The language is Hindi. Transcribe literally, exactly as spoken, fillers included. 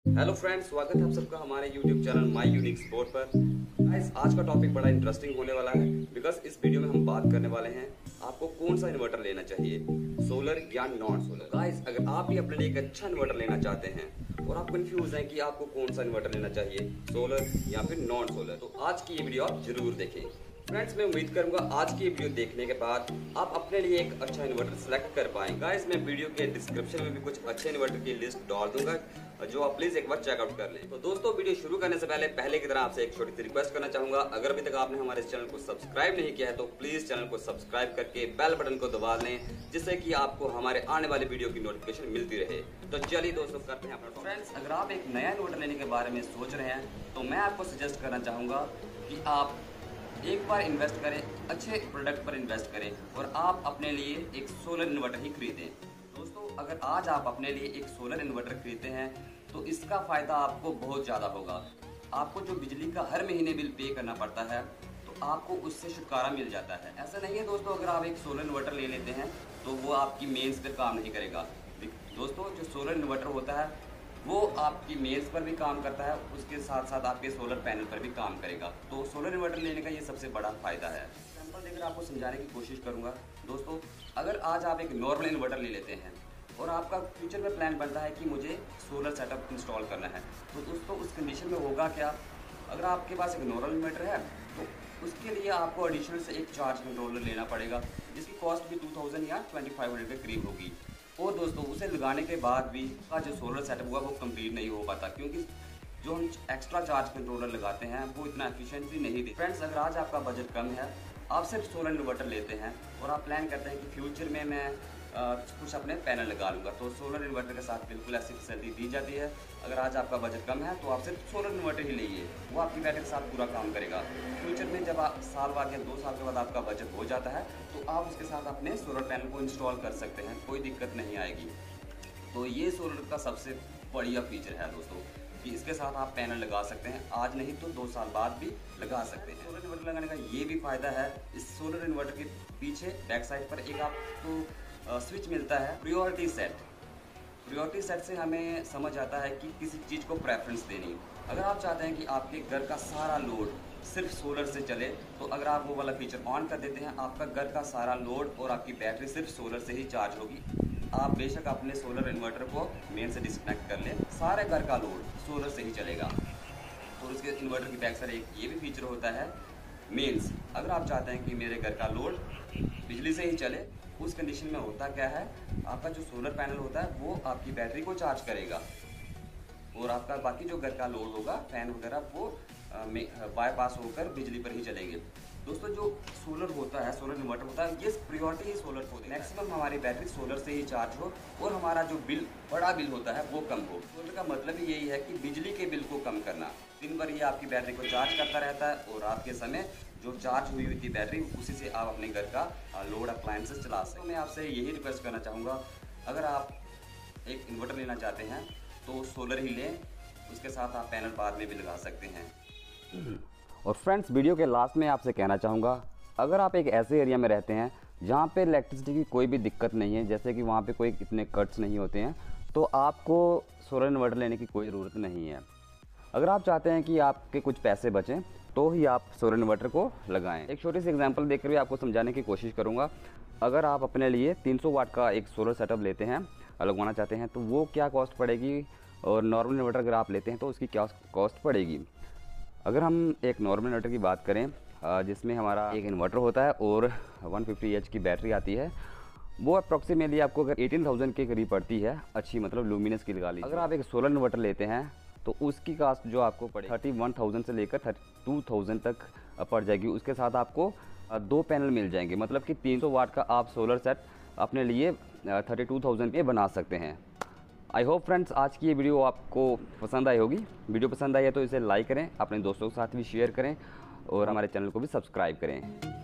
हेलो फ्रेंड्स, स्वागत है आप सबका हमारे YouTube channel my unique sport पर। गाइस, आज का टॉपिक बड़ा इंटरेस्टिंग होने वाला है बिकॉज इस वीडियो में हम बात करने वाले हैं आपको कौन सा इन्वर्टर लेना चाहिए, सोलर या नॉन सोलर। गाइस, अगर आप भी अपने लिए एक अच्छा इन्वर्टर लेना चाहते हैं और आप कंफ्यूज हैं कि आपको कौन सा इन्वर्टर लेना चाहिए, सोलर या फिर नॉन सोलर, तो आज की ये वीडियो आप जरूर देखें। फ्रेंड्स, मैं उम्मीद करूंगा आज की वीडियो देखने के बाद आप अपने लिए एक अच्छा इन्वर्टर सेलेक्ट कर पाएंगे। गाइस, मैं वीडियो के डिस्क्रिप्शन में भी कुछ अच्छे इन्वर्टर की लिस्ट डाल दूंगा जो आप प्लीज एक बार चेकआउट कर लें। तो दोस्तों, वीडियो शुरू करने से पहले पहले की तरह आपसे एक छोटी सी रिक्वेस्ट करना चाहूंगा, अगर अभी तक आपने हमारे चैनल को सब्सक्राइब नहीं किया है तो प्लीज चैनल को सब्सक्राइब करके बेल बटन को दबा लें, जिससे कि आपको हमारे आने वाली वीडियो की नोटिफिकेशन मिलती रहे। तो चलिए दोस्तों, करते हैं अपना। फ्रेंड्स, अगर आप एक नया इन्वर्टर लेने के बारे में सोच रहे हैं तो मैं आपको सजेस्ट करना चाहूंगा कि आप एक बार इन्वेस्ट करें, अच्छे प्रोडक्ट पर इन्वेस्ट करें और आप अपने लिए एक सोलर इन्वर्टर ही खरीदें। दोस्तों, अगर आज आप अपने लिए एक सोलर इन्वर्टर खरीदते हैं तो इसका फायदा आपको बहुत ज़्यादा होगा। आपको जो बिजली का हर महीने बिल पे करना पड़ता है तो आपको उससे छुटकारा मिल जाता है। ऐसा नहीं है दोस्तों, अगर आप एक सोलर इन्वर्टर ले लेते हैं तो वो आपकी मेंस पर काम नहीं करेगा। दोस्तों, जो सोलर इन्वर्टर होता है वो आपकी मेल्स पर भी काम करता है, उसके साथ साथ आपके सोलर पैनल पर भी काम करेगा। तो सोलर इन्वर्टर लेने का ये सबसे बड़ा फायदा है। एग्जाम्पल देकर आपको समझाने की कोशिश करूंगा। दोस्तों, अगर आज आप एक नॉर्मल इन्वर्टर ले लेते हैं और आपका फ्यूचर में प्लान बनता है कि मुझे सोलर सेटअप इंस्टॉल करना है, तो दोस्तों उस कंडीशन में होगा क्या, अगर आपके पास एक नॉर्मल इन्वर्टर है तो उसके लिए आपको एडिशनल से एक चार्ज कंट्रोलर लेना पड़ेगा, जिसकी कॉस्ट भी टू थाउजेंड या ट्वेंटी फाइव हंड्रेड के करीब होगी। और दोस्तों, उसे लगाने के बाद भी का जो सोलर सेटअप हुआ वो कंप्लीट नहीं हो पाता, क्योंकि जो हम एक्स्ट्रा चार्ज कंट्रोलर लगाते हैं वो इतना एफिशिएंसी नहीं देते। फ्रेंड्स, अगर आज आपका बजट कम है, आप सिर्फ सोलर इन्वर्टर लेते हैं और आप प्लान करते हैं कि फ्यूचर में मैं आ, कुछ अपने पैनल लगा लूँगा, तो सोलर इन्वर्टर के साथ बिल्कुल ऐसी फैसिलिटी दी जाती है। अगर आज आपका बजट कम है तो आप सिर्फ सोलर इन्वर्टर ही लीजिए, वो आपकी बैटरी के साथ पूरा काम करेगा। फ्यूचर में जब आप साल बाद या दो साल के बाद आपका बजट हो जाता है तो आप उसके साथ अपने सोलर पैनल को इंस्टॉल कर सकते हैं, कोई दिक्कत नहीं आएगी। तो ये सोलर का सबसे बढ़िया फीचर है दोस्तों कि इसके साथ आप पैनल लगा सकते हैं, आज नहीं तो दो साल बाद भी लगा सकते हैं। सोलर इन्वर्टर लगाने का ये भी फायदा है, इस सोलर इन्वर्टर के पीछे बैक साइड पर एक आपको स्विच मिलता है, प्रायोरिटी सेट। प्रायोरिटी सेट से हमें समझ आता है कि किसी चीज़ को प्रेफरेंस देनी। अगर आप चाहते हैं कि आपके घर का सारा लोड सिर्फ सोलर से चले तो अगर आप वो वाला फीचर ऑन कर देते हैं, आपका घर का सारा लोड और आपकी बैटरी सिर्फ सोलर से ही चार्ज होगी। आप बेशक अपने सोलर इन्वर्टर को मेन से डिस्कनेक्ट कर लें, सारे घर का लोड सोलर से ही चलेगा। तो उसके इन्वर्टर की बैक साइड एक ये भी फीचर होता है मेन्स। अगर आप चाहते हैं कि मेरे घर का लोड बिजली से ही चले, उस कंडीशन में होता क्या है, आपका जो सोलर पैनल होता है वो आपकी बैटरी को चार्ज करेगा और आपका बाकी जो घर का लोड होगा, फैन वगैरह, वो बाईपास होकर बिजली पर ही चलेंगे। दोस्तों, जो सोलर होता है, सोलर इन्वर्टर होता है, ये प्रायोरिटी ही सोलर को देता है। मैक्सिमम हमारी बैटरी सोलर से ही चार्ज हो और हमारा जो बिल, बड़ा बिल होता है, वो कम हो। सोलर का मतलब ही यही है कि बिजली के बिल को कम करना। दिन भर ये आपकी बैटरी को चार्ज करता रहता है और रात के समय जो चार्ज हुई हुई थी बैटरी, उसी से आप अपने घर का लोड अप्लायंसेस चला सकते हैं। मैं आपसे यही रिक्वेस्ट करना चाहूँगा, अगर आप एक इन्वर्टर लेना चाहते हैं तो सोलर ही लें, उसके साथ आप पैनल बाद में भी लगा सकते हैं। और फ्रेंड्स, वीडियो के लास्ट में आपसे कहना चाहूँगा, अगर आप एक ऐसे एरिया में रहते हैं जहाँ पे इलेक्ट्रिसिटी की कोई भी दिक्कत नहीं है, जैसे कि वहाँ पे कोई इतने कट्स नहीं होते हैं, तो आपको सोलर इन्वर्टर लेने की कोई ज़रूरत नहीं है। अगर आप चाहते हैं कि आपके कुछ पैसे बचें तो ही आप सोलर इन्वर्टर को लगाएं। एक छोटी सी एग्जांपल देकर भी आपको समझाने की कोशिश करूँगा। अगर आप अपने लिए तीन सौ वाट का एक सोलर सेटअप लेते हैं, लगवाना चाहते हैं, तो वो क्या कॉस्ट पड़ेगी, और नॉर्मल इन्वर्टर अगर आप लेते हैं तो उसकी क्या कॉस्ट पड़ेगी। अगर हम एक नॉर्मल इन्वर्टर की बात करें, जिसमें हमारा एक इन्वर्टर होता है और वन फिफ्टी एच की बैटरी आती है, वो अप्रॉक्सीमेटली आपको अगर एटीन थाउजेंड के करीब पड़ती है, अच्छी मतलब लूमिनस की लगा लीजिए। अगर आप एक सोलर इन्वर्टर लेते हैं तो उसकी कास्ट जो आपको पड़े थर्टी वन थाउजेंड से लेकर थर्टी टू थाउजेंड तक पड़ जाएगी। उसके साथ आपको दो पैनल मिल जाएंगे, मतलब कि तीन सौ वाट का आप सोलर सेट अपने लिए थर्टी टू थाउजेंड पे बना सकते हैं। आई होप फ्रेंड्स, आज की ये वीडियो आपको पसंद आई होगी। वीडियो पसंद आई है तो इसे लाइक करें, अपने दोस्तों के साथ भी शेयर करें और हमारे चैनल को भी सब्सक्राइब करें।